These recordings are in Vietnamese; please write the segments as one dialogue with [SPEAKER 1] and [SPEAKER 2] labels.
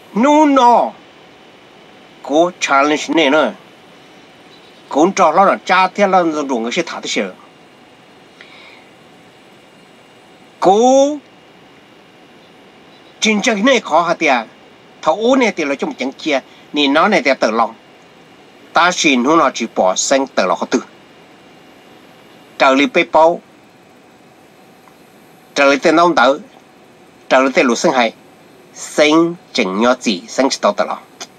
[SPEAKER 1] nu no cố challenge này nữa cũng cho nó là cha theo là dùng cái sự thả cái sự cố chính chắc này khó hả tiệt thấu này thì là trong chẳng kia nên nó này thì tự lòng ta xin hôm nào chỉ bỏ sinh tự lòng họ tự trở lại bê bao trở lại tên nông tử trở lại tên lúa sinh hay sinh chỉnh nhau gì sinh tao tự lòng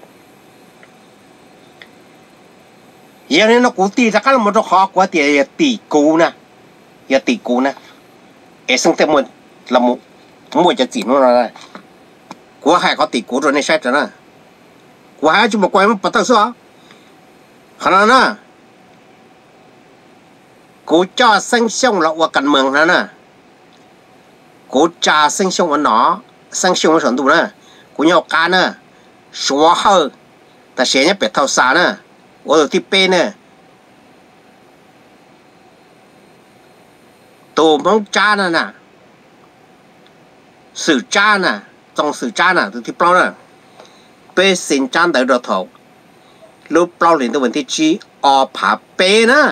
[SPEAKER 1] giờ này nó cố tì ra cái là một chỗ khó quá thì tì cố nè giờ tì cố nè em sinh thêm một là một cho chị nó là của hai có tì cố rồi này sai rồi nè của hai chúng mà quay mà bắt đầu sao khả năng nè cố cho sinh sống là qua cần mừng nè cố cha sinh sống ở nó sinh sống ở sản đủ nè cố nhau cá nè xóa hơn ta sẽ nhớ biết thao xa nè ở tiếp bên nè tổ mong cha nè sự cha nè trong sự cha nè từ tiếp bao nè bê sinh cha tới rồi thầu lúc bao liền tới vấn đề chi ở phá bê nè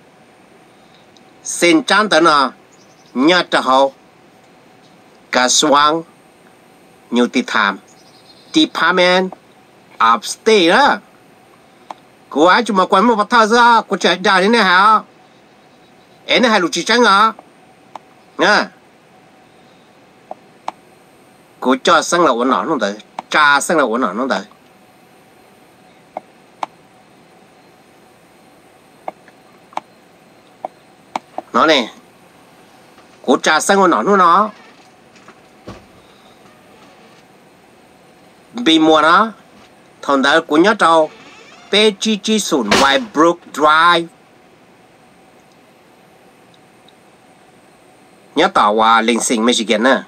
[SPEAKER 1] sinh cha tới nè nhớ cho họ cả xoang nhiều tỷ tham department upstate đó cô ấy chúng mà quan một bắt thao ra cô chạy ra đến này hả em này hay lục chỉ trắng à nha cô cho sang là ổn nọ không tới cha sang là ổn nọ không tới nó này cô cha sang ổn nọ nó bị mua nó thằng đó cô nhớ trâu PGG sùn White Brook Drive nhớ tàu qua Lansing Michigan nè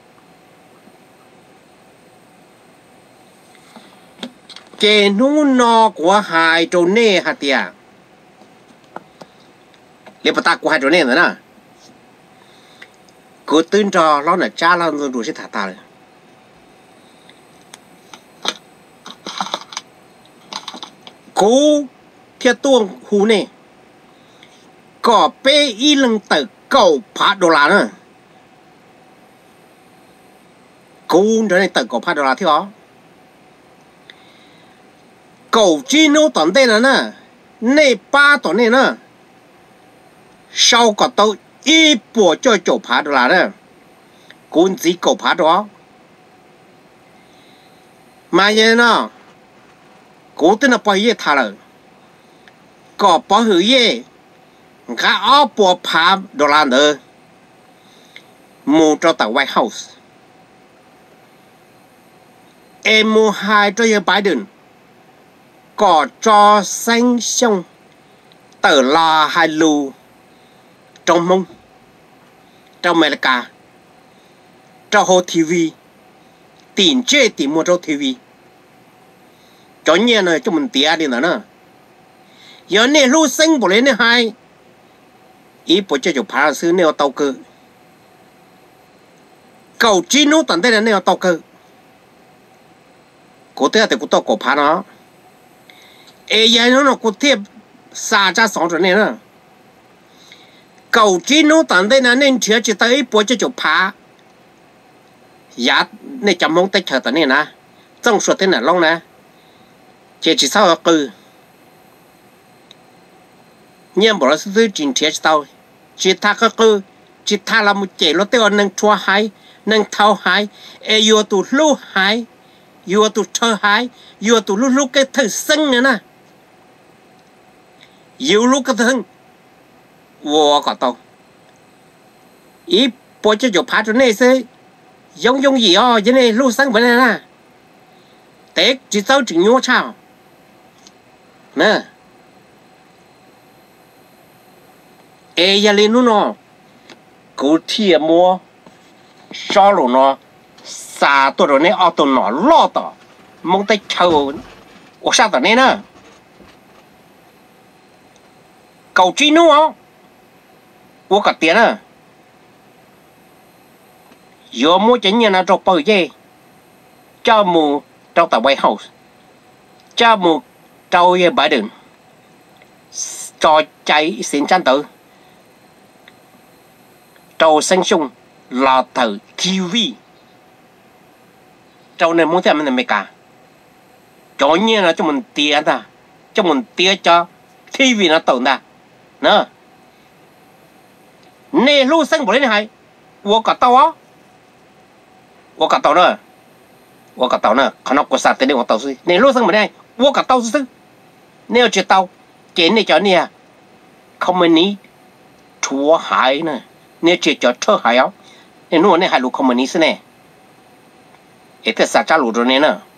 [SPEAKER 1] cái nụ nọ của hai chỗ này hả tiệt liên bang của hai chỗ này nữa nè cứ tin cho nó là cha nó rồi sẽ thả ta rồi cố theo tuồng hú này có bê y lần tử cầu phá đô la nữa cố trở nên tử cầu phá đô la theo đó cầu chi nô tận đây là nè nè ba tận này nè sau có tàu y bộ cho chỗ phá đô la nè cố chỉ cầu phá đó mà vậy nè cố tên là bao nhiêu thà rồi có bao nhiêu cái ở bộ phá đô la nữa mua cho tàu White House em mua hai cho Joe Biden có cho sinh sống từ là hai lù trong mông trong America trong hồ TV tiền chơi tiền mua trong TV cho nhiên rồi cho mình tía đi nữa giờ này lưu sinh bộ lên này hai ý bộ cho phá sư nêu tàu cơ cầu chi nô tận đây là nêu tàu cơ cố thế thì cũng tàu cổ phá nó ai nó cố tiếp xa ra sống rồi này nữa cầu chi nô tận đây là nên chưa chỉ tới bộ cho phá giá này chấm mong tách chờ tận này nè trong suốt thế này long nè chỉ sao cứ nhưng bỏ ra sự trình thiết tao chỉ ta cứ chỉ ta là một chế lo tiêu nâng chua hai nâng thao hai yêu tụ lu hai yêu tụ thơ hai yêu tụ lu cái thơ sinh nữa nè yêu lu cái thơ vô cả tao ý bỏ cho chỗ phá chỗ này sẽ giống gì ó cái này lu sinh bên này nè tết chỉ tao chỉ nhua chào nè ai giờ lên nó cố thiệt mua sao rồi nó xa tôi rồi này ở tôi nó lo tao mong tay chờ ở sao tao này nè cầu chi nữa của cả tiền à giờ mua chén nhà nào cho bự gì cho mù trong tàu White House cha một trâu ye Biden cho chạy xin chăn tử trâu sinh sung là từ TV trâu này muốn xem mình mấy cả cho nhiên là cho mình tiền ta cho mình tiền cho TV nó tồn ta nữa nè lưu sinh bộ lên hay我搞到啊我搞到了我搞到了看到国家的我都是你路上没得我搞到是你要知道给你叫你啊 communist 出海呢你只叫出海啊你如果你还录 communist 呢也得啥家录着呢